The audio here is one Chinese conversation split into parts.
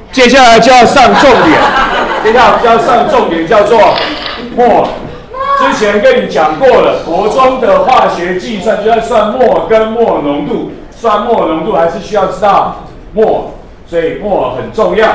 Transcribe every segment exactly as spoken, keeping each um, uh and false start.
接下来就要上重点，接下来就要上重点，叫做墨。之前跟你讲过了，国中的化学计算就要算墨跟墨浓度，算墨浓度还是需要知道墨，所以墨很重要。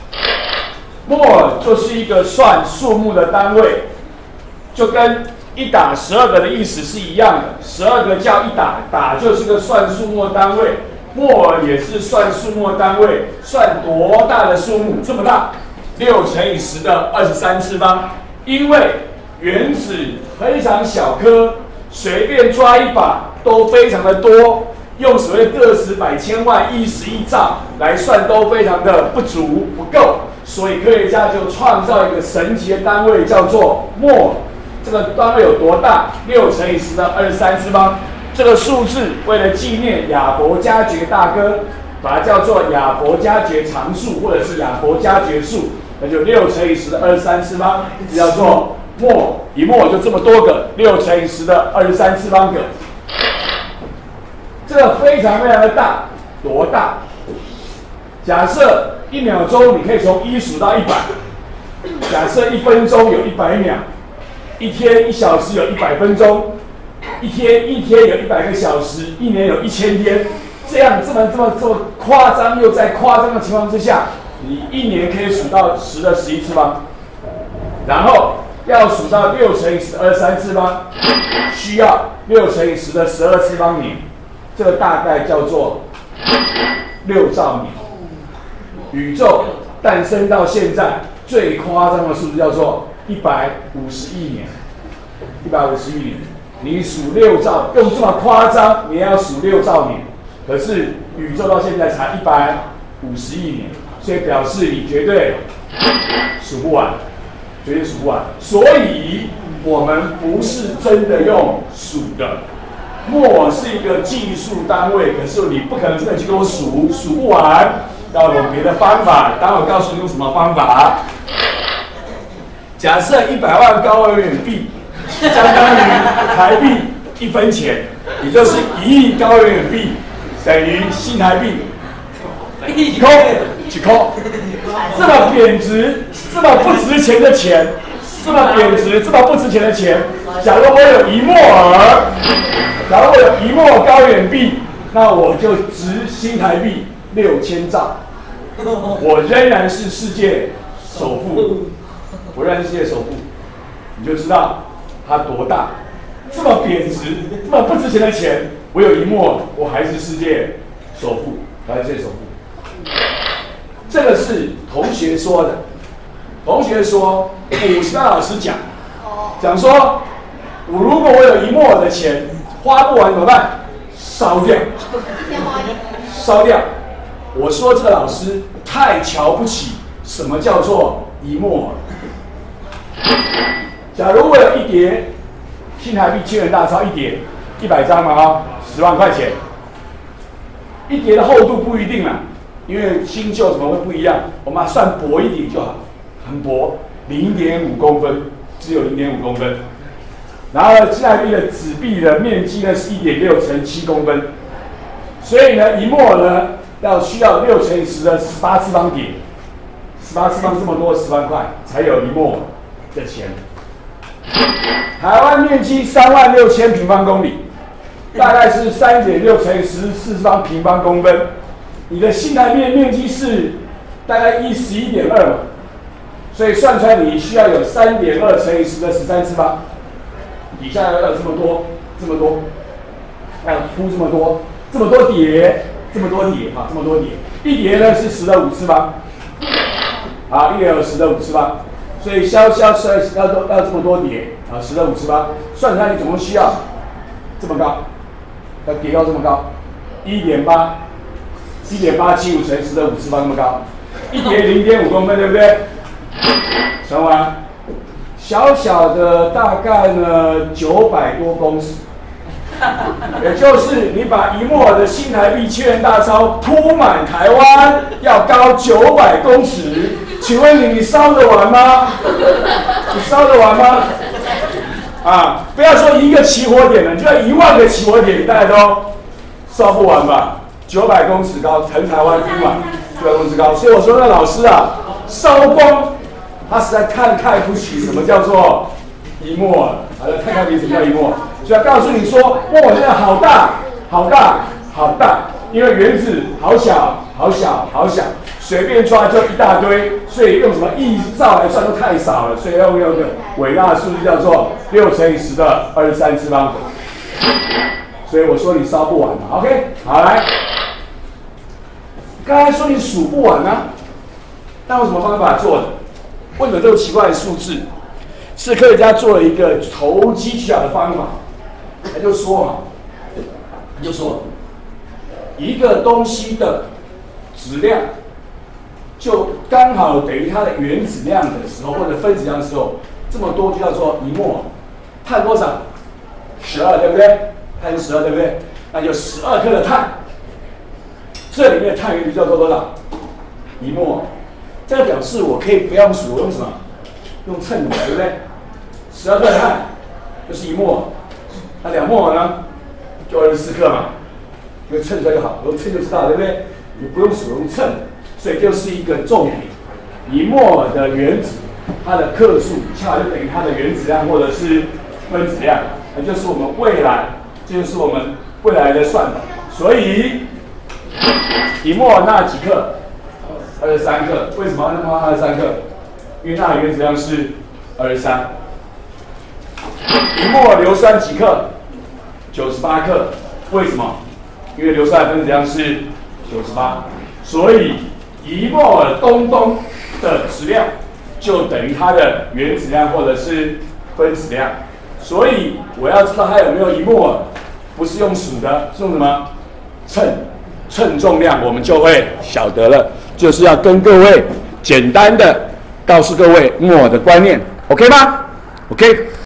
墨就是一个算数目的单位，就跟一打十二个的意思是一样的，十二个叫一打，打就是个算数目的单位。墨也是算数目的单位，算多大的数目？这么大，六乘以十的二十三次方。因为原子非常小颗，随便抓一把都非常的多，用所谓个十百千万亿十亿兆来算都非常的不足不够，所以科学家就创造一个神奇的单位，叫做墨。这个单位有多大？六乘以十的二十三次方。这个数字为了纪念亚伯加爵大哥，把它叫做亚伯加爵常数，或者是亚伯加爵数，那就六乘以十的二十三次方，叫做墨。一墨就这么多个，六乘以十的二十三次方个。这个非常非常的大，多大？假设一秒钟你可以从一数到一百，假设一分钟有一百秒，一天一小时有一百分钟。一天一天有一百个小时，一年有一千天，这样这么这么这么夸张又在夸张的情况之下，你一年可以数到十的十一次方，然后要数到六乘以十的二十三次方，需要六乘以十的十二次方年，这个大概叫做六兆年。宇宙诞生到现在最夸张的数字叫做一百五十亿年，一百五十亿年。你数六兆，用这么夸张，你也要数六兆年。可是宇宙到现在才一百五十亿年，所以表示你绝对数不完，绝对数不完。所以我们不是真的用数的，墨是一个计数单位，可是你不可能真的去跟我数，数不完。要用别的方法，待会告诉你用什么方法。假设一百万高尔元币相当于台币一分钱，也就是一亿高尔元币等于新台币几块几块。这么贬值、这么不值钱的钱，这么贬值、这么不值钱的钱，假如我有一墨尔，假如我有一墨高尔元币，那我就值新台币六千兆，我仍然是世界首富，我仍然是世界首富，你就知道它多大。这么贬值、这么不值钱的钱，我有一墨，我还是世界首富，还是世界首富。这个是同学说的，同学说，补习班老师讲，讲说，我如果我有一墨的钱，花不完怎么办？烧掉，烧掉。我说这个老师太瞧不起什么叫做一墨了。假如我有一叠新台币千元大钞，一叠一百张嘛啊，十万块钱，一叠的厚度不一定啦，因为新旧怎么会不一样？我们算薄一点就好，很薄，零点五公分，只有零点五公分。然后新台币的纸币的面积呢是一点六乘七公分，所以呢，一墨呢要需要六乘以十的十八次方叠，十八次方这么多十万块才有一墨的钱。台湾面积三万六千平方公里，大概是三点六乘以十四方平方公分。你的新台币面积是大概一十一点二嘛，所以算出来你需要有三点二乘以十的十三次方。底下要有这么多，这么多，要铺这么多，这么多叠，这么多叠啊，这么多叠。一叠呢是十的五次方，好，一叠有十的五次方。所以消消消要要这么多叠啊，十的五次方，算出来你总共需要这么高，要叠到这么高，一点八，一点八七五乘十的五次方那么高，一叠零点五公分，对不对？算完，小小的大概呢九百多公尺，也就是你把一墨的新台币千元大钞铺满台湾，要高九百公尺。请问你，你烧得完吗？你烧得完吗？啊，不要说一个起火点了，你就要一万个起火点，你大概都烧不完吧？ 九百公尺高，全台湾铺满九百公尺高。所以我说那老师啊，烧光，他实在太看不起什么叫做一墨了，好了，太看不起什么叫一墨，所以要告诉你说，墨现在好大，好大，好大，因为原子好小，好小，好小。 随便抓就一大堆，所以用什么亿兆来算都太少了，所以要用个伟大的数字叫做六乘以十的二十三次方。所以我说你烧不完嘛 ，OK？ 好来，刚才说你数不完啊，那用什么方法做的？为什么这么奇怪的数字？是科学家做了一个投机取巧的方法，他就说嘛，他就说一个东西的质量。 就刚好等于它的原子量的时候，或者分子量的时候，这么多就叫做一墨。碳多少？十二，对不对？碳是十二，对不对？那就十二克的碳。这里面的碳原子叫做多少？一墨。这个表示我可以不要用数，我用什么？用称的，对不对？十二克的碳就是一墨，那两墨呢？就二十四克嘛，用称出来就好，用称就知道，对不对？你不用数，用称。 所以就是一个重点，一墨尔的原子，它的克数恰好就等于它的原子量或者是分子量，那就是我们未来，这就是我们未来的算法。所以一墨尔钠几克？二十三克。为什么要那么二十三克？因为钠的原子量是二十三。一墨尔硫酸几克？九十八克。为什么？因为硫酸的分子量是九十八，所以。 一墨尔东东的质量就等于它的原子量或者是分子量，所以我要知道它有没有一墨尔，不是用数的，是用什么？称，称重量，我们就会晓得了。就是要跟各位简单的告诉各位墨尔的观念 ，OK 吗 ？OK。